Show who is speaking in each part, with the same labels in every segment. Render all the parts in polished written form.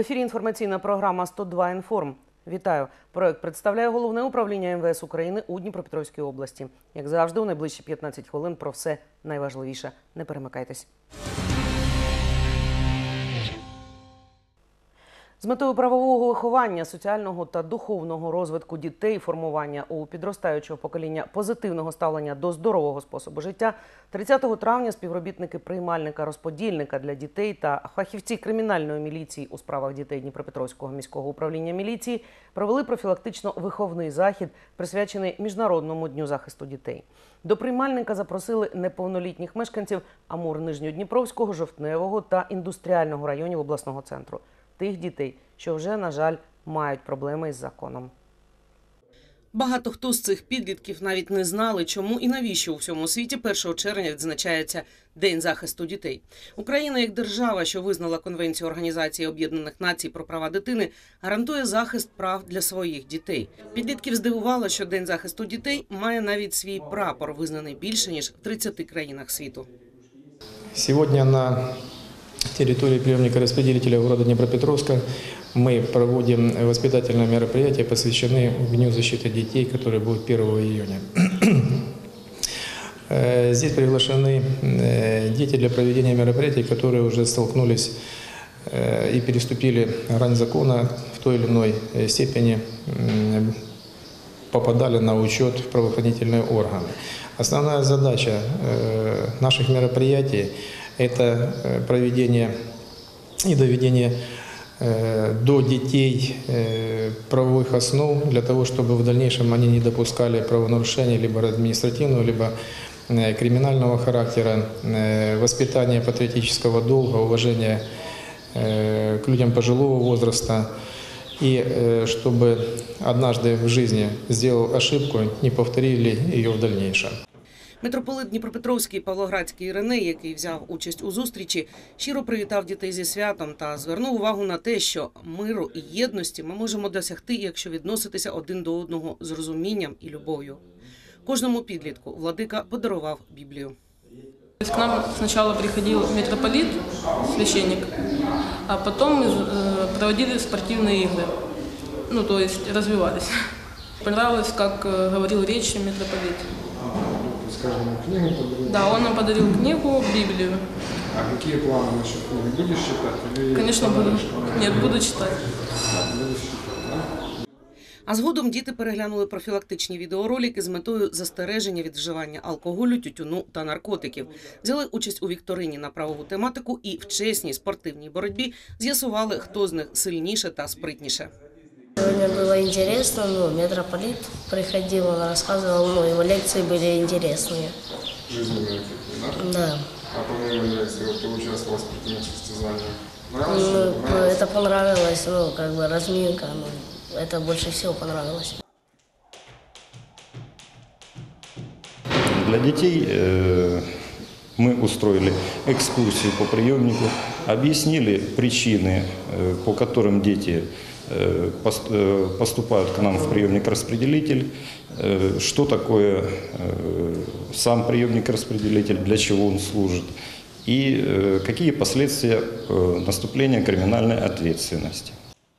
Speaker 1: ефірі інформаційна програма «102 Інформ». Вітаю! Проект представляє Головне управління МВС України у Дніпропетровській області. Як завжди, у найближчі 15 хвилин про все найважливіше. Не перемикайтесь. З метою правового виховання, соціального та духовного розвитку дітей, формування у підростаючого покоління позитивного ставлення до здорового способу життя, 30 травня співробітники приймальника-розподільника для дітей та фахівці кримінальної міліції у справах дітей Дніпропетровського міського управління міліції провели профілактично-виховний захід, присвячений Міжнародному дню захисту дітей. До приймальника запросили неповнолітніх мешканців Амур-Нижньодніпровського, Жовтневого та індустріального районів обласного центру. Тих дітей, що вже, на жаль, мають проблеми із законом. Багато хто з цих підлітків навіть не знали, чому і навіщо у всьому світі 1 червня відзначається День захисту дітей. Україна, як держава, що визнала Конвенцію Організації Об'єднаних Націй про права дитини, гарантує захист прав для своїх дітей. Підлітків здивувало, що День захисту дітей має навіть свій прапор, визнаний більше, ніж в 30 країнах світу.
Speaker 2: Сьогодні на территории приемника-распределителя города Днепропетровска мы проводим воспитательные мероприятия, посвященные Дню защиты детей, который будет 1 июня. Здесь приглашены дети для проведения мероприятий, которые уже столкнулись и переступили грань закона, в той или иной степени попадали на учет в правоохранительные органы. Основная задача наших мероприятий – это проведение и доведение до детей правовых основ для того, чтобы в дальнейшем они не допускали правонарушений либо административного, либо криминального характера, воспитание патриотического долга, уважение к людям пожилого возраста и чтобы однажды в жизни сделал ошибку, не повторили ее в дальнейшем.
Speaker 1: Митрополит Дніпропетровський Павлоградський Іриней, який взяв участь у зустрічі, щиро привітав дітей зі святом та звернув увагу на те, що миру і єдності ми можемо досягти, якщо відноситися один до одного з розумінням і любов'ю. Кожному підлітку владика подарував Біблію.
Speaker 3: К нам сначала приходил митрополит, священник, а потом проводили спортивные игры, то есть развивались. Понравилось, как говорил речь митрополит.
Speaker 4: Скажем, книгу подарил?
Speaker 3: Да, он нам подарил книгу, Библию.
Speaker 4: А какие планы насчет книги? Будешь читать? Или
Speaker 3: Конечно, буду. Нет, буду читать.
Speaker 4: Будешь читать, да?
Speaker 1: А згодом діти переглянули профілактичні відеоролики з метою застереження від вживання алкоголю, тютюну та наркотиків. Взяли участь у вікторині на правову тематику і в чесній спортивній боротьбі з'ясували, хто з них сильніше та спритніше.
Speaker 5: Сегодня было интересно, митрополит приходил, он рассказывал, его лекции были интересные.
Speaker 4: Жизненные такие, да?
Speaker 5: Да.
Speaker 4: А помимо лекции, ты участвовал в спортивных состязаниях? Нравилось?
Speaker 5: Это понравилось, разминка, это больше всего понравилось.
Speaker 6: Для детей мы устроили экскурсию по приемнику, объяснили причины, по которым дети поступают к нам в приемник-распределитель, что такое сам приемник-распределитель, для чего он служит и какие последствия наступления криминальной ответственности.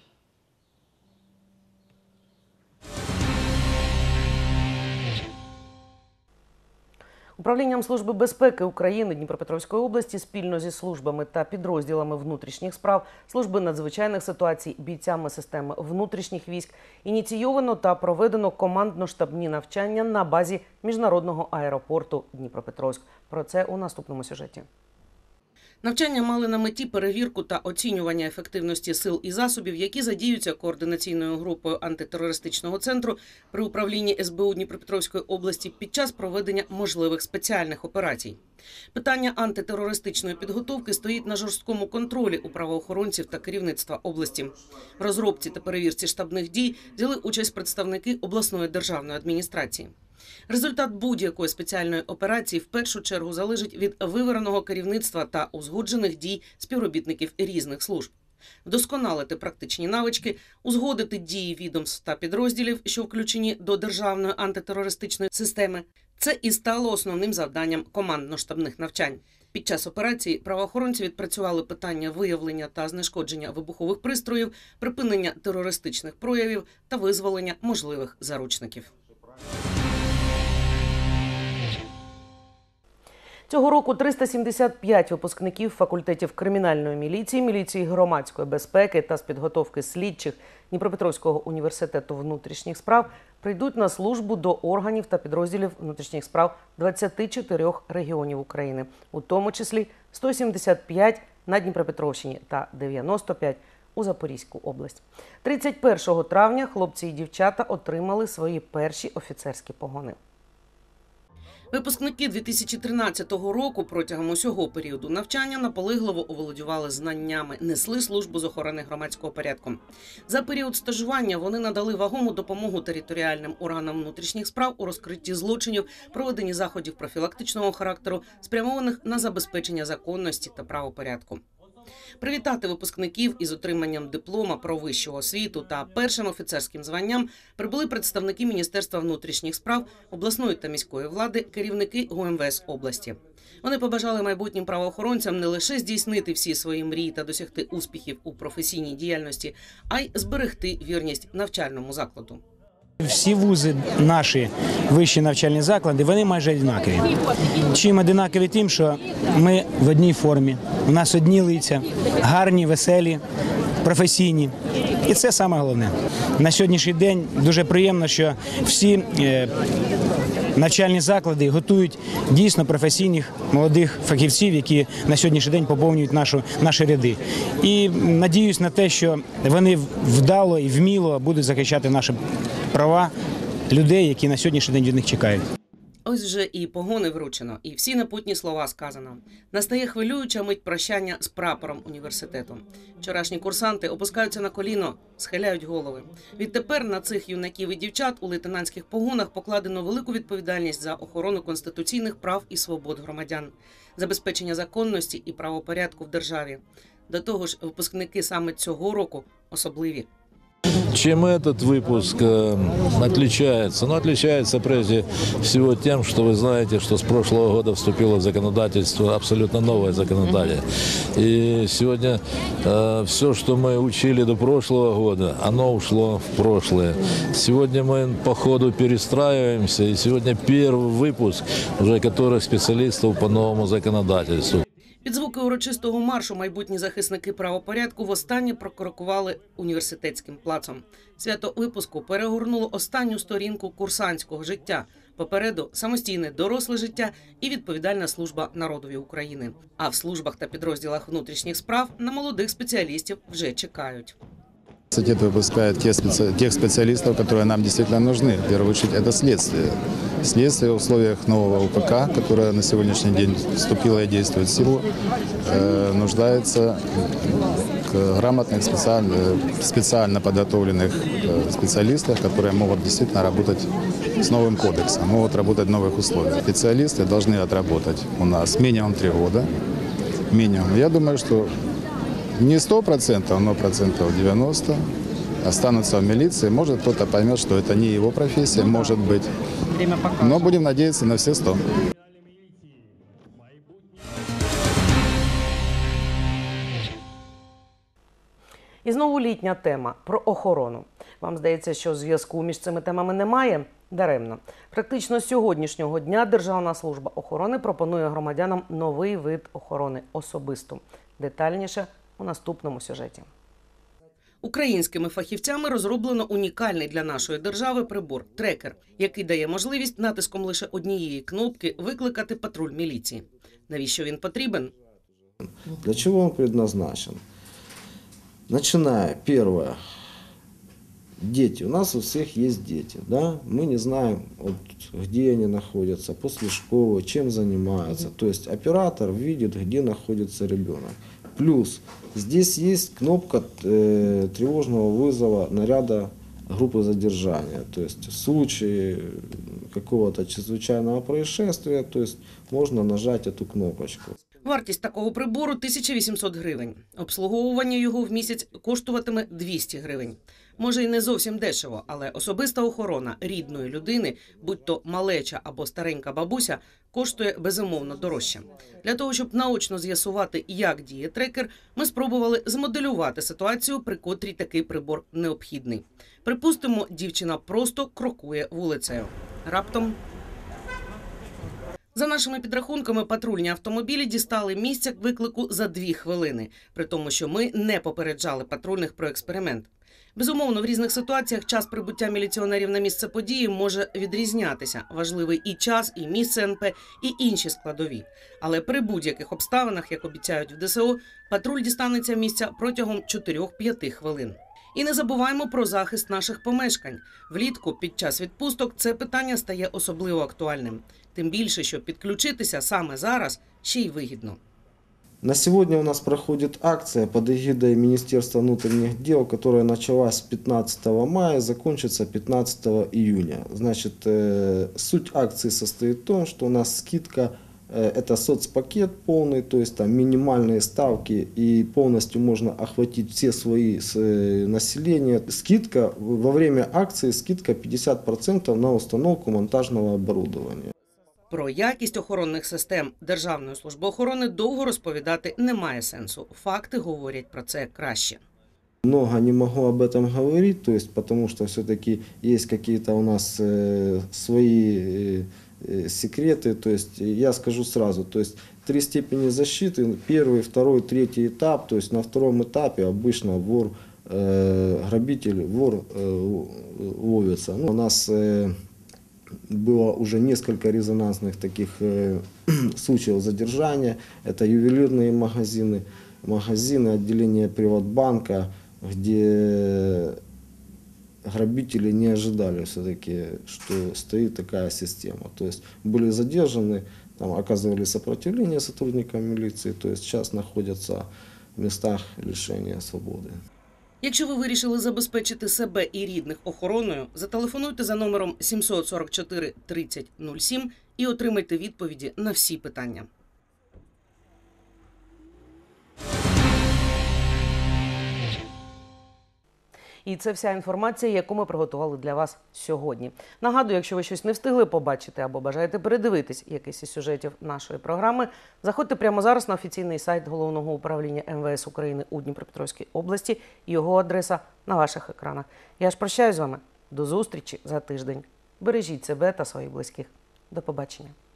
Speaker 1: Управлінням Служби безпеки України Дніпропетровської області спільно зі службами та підрозділами внутрішніх справ, Служби надзвичайних ситуацій, бійцями системи внутрішніх військ ініційовано та проведено командно-штабні навчання на базі Міжнародного аеропорту Дніпропетровськ. Про це у наступному сюжеті. Навчання мали на меті перевірку та оцінювання ефективності сил і засобів, які задіються координаційною групою антитерористичного центру при управлінні СБУ Дніпропетровської області під час проведення можливих спеціальних операцій. Питання антитерористичної підготовки стоїть на жорсткому контролі у правоохоронців та керівництва області. В розробці та перевірці штабних дій взяли участь представники обласної державної адміністрації. Результат будь-якої спеціальної операції в першу чергу залежить від вивереного керівництва та узгоджених дій співробітників різних служб. Вдосконалити практичні навички, узгодити дії відомств та підрозділів, що включені до державної антитерористичної системи – це і стало основним завданням командно-штабних навчань. Під час операції правоохоронці відпрацювали питання виявлення та знешкодження вибухових пристроїв, припинення терористичних проявів та визволення можливих заручників. Цього року 375 випускників факультетів кримінальної міліції, міліції громадської безпеки та з підготовки слідчих Дніпропетровського університету внутрішніх справ прийдуть на службу до органів та підрозділів внутрішніх справ 24 регіонів України, у тому числі 175 на Дніпропетровщині та 95 у Запорізьку область. 31 травня хлопці і дівчата отримали свої перші офіцерські погони. Випускники 2013 року протягом усього періоду навчання наполегливо оволодівали знаннями, несли службу з охорони громадського порядку. За період стажування вони надали вагому допомогу територіальним органам внутрішніх справ у розкритті злочинів, проведенні заходів профілактичного характеру, спрямованих на забезпечення законності та правопорядку. Привітати випускників із отриманням диплома про вищу освіту та першим офіцерським званням прибули представники Міністерства внутрішніх справ, обласної та міської влади, керівники ГУМВС області. Вони побажали майбутнім правоохоронцям не лише здійснити всі свої мрії та досягти успіхів у професійній діяльності, а й зберегти вірність навчальному закладу.
Speaker 7: Всі вузи, наші вищі навчальні заклади, вони майже однакові. Чим однакові тим, що ми в одній формі, у нас одні лиця, гарні, веселі, професійні. І це саме головне. На сьогоднішній день дуже приємно, що всі навчальні заклади готують дійсно професійних молодих фахівців, які на сьогоднішній день поповнюють наші ряди. І надіюсь на те, що вони вдало і вміло будуть захищати наші права людей, які на сьогоднішній день від них чекають.
Speaker 1: Ось вже і погони вручено, і всі напутні слова сказано. Настає хвилююча мить прощання з прапором університету. Вчорашні курсанти опускаються на коліно, схиляють голови. Відтепер на цих юнаків і дівчат у лейтенантських погонах покладено велику відповідальність за охорону конституційних прав і свобод громадян, забезпечення законності і правопорядку в державі. До того ж, випускники саме цього року особливі.
Speaker 8: Чем этот выпуск отличается? Ну, отличается прежде всего тем, что вы знаете, что с прошлого года вступило в законодательство абсолютно новое законодательство. И сегодня все, что мы учили до прошлого года, оно ушло в прошлое. Сегодня мы по ходу перестраиваемся, и сегодня первый выпуск уже которых специалистов по новому законодательству.
Speaker 1: Під звуки урочистого маршу майбутні захисники правопорядку востаннє прокрокували університетським плацом. Свято випуску перегорнуло останню сторінку курсантського життя. Попереду самостійне доросле життя і відповідальна служба народові України. А в службах та підрозділах внутрішніх справ на молодих спеціалістів вже чекають.
Speaker 9: Университет выпускает тех специалистов, которые нам действительно нужны. В первую очередь это следствие. Следствие в условиях нового УПК, которое на сегодняшний день вступило и действует в силу, нуждается в грамотных, специально подготовленных специалистах, которые могут действительно работать с новым кодексом, могут работать в новых условиях. Специалисты должны отработать у нас минимум 3 года. Минимум. Я думаю, что не 100%, но 90% останутся в милиции. Может, кто-то поймет, что это не его профессия, может быть. Но будем надеяться на все 100.
Speaker 1: І знову літня тема – про охорону. Вам здається, що зв'язку між цими темами немає? Даремно. Практично з сьогоднішнього дня Державна служба охорони пропонує громадянам новий вид охорони – особисту. Детальніше у наступному сюжеті. Українськими фахівцями розроблено унікальний для нашої держави прибор – трекер, який дає можливість натиском лише однієї кнопки викликати патруль міліції. Навіщо він потрібен?
Speaker 10: Для чего он предназначен? Начиная, первое, дети. У нас у всех есть дети, да? Мы не знаем, вот, где они находятся, после школы, чем занимаются. То есть оператор видит, где находится ребенок. Плюс здесь есть кнопка тревожного вызова наряда группы задержания. То есть в случае какого-то чрезвычайного происшествия, то есть можно нажать эту кнопочку.
Speaker 1: Вартість такого прибору – 1800 гривень. Обслуговування його в місяць коштуватиме 200 гривень. Може і не зовсім дешево, але особиста охорона рідної людини, будь то малеча або старенька бабуся, коштує безумовно дорожче. Для того, щоб наочно з'ясувати, як діє трекер, ми спробували змоделювати ситуацію, при котрій такий прибор необхідний. Припустимо, дівчина просто крокує вулицею. Раптом... За нашими підрахунками, патрульні автомобілі дістали місця виклику за 2 хвилини, при тому, що ми не попереджали патрульних про експеримент. Безумовно, в різних ситуаціях час прибуття міліціонерів на місце події може відрізнятися. Важливий і час, і місце НП, і інші складові. Але при будь-яких обставинах, як обіцяють в ДСО, патруль дістанеться місця протягом 4-5 хвилин. І не забуваємо про захист наших помешкань. Влітку, під час відпусток, це питання стає особливо актуальним. Тим більше, що підключитися саме зараз ще й вигідно.
Speaker 10: На сегодня у нас проходит акция под эгидой Министерства внутренних дел, которая началась 15 мая, закончится 15 июня. Значит, суть акции состоит в том, что у нас скидка, это соцпакет полный, то есть там минимальные ставки и полностью можно охватить все слои населения. Скидка, во время акции скидка 50% на установку монтажного оборудования.
Speaker 1: Про якість охоронних систем Державної служби охорони довго розповідати немає сенсу. Факти говорять про це краще.
Speaker 10: Много не могу об этом говорить, то есть, потому что все-таки есть какие-то у нас свои секреты. То есть, я скажу сразу, то есть 3 степени защиты, 1, 2, 3 этап, то есть на 2-м этапе обычно вор, грабитель, вор ловится. У нас было уже несколько резонансных таких случаев задержания. Это ювелирные магазины, отделение Приватбанка, где грабители не ожидали все-таки, что стоит такая система. То есть были задержаны, там оказывали сопротивление сотрудникам милиции, то есть сейчас находятся в местах лишения свободы.
Speaker 1: Якщо ви вирішили забезпечити себе і рідних охороною, зателефонуйте за номером 744 30 07 і отримайте відповіді на всі питання. І це вся інформація, яку ми приготували для вас сьогодні. Нагадую, якщо ви щось не встигли побачити або бажаєте передивитись якийсь із сюжетів нашої програми, заходьте прямо зараз на офіційний сайт Головного управління МВС України у Дніпропетровській області. Його адреса на ваших екранах. Я ж прощаюсь з вами. До зустрічі за тиждень. Бережіть себе та своїх близьких. До побачення.